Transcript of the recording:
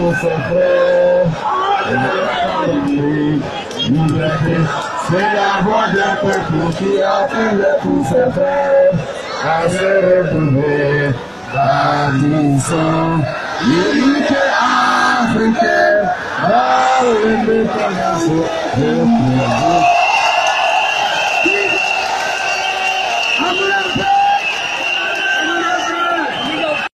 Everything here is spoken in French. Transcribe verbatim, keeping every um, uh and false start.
pour ses frères. Liberté, c'est la voix d'un peuple qui appelle tous ses frères à se retrouver. Bâtissons l'unité africaine, par l'indépendance de Christ.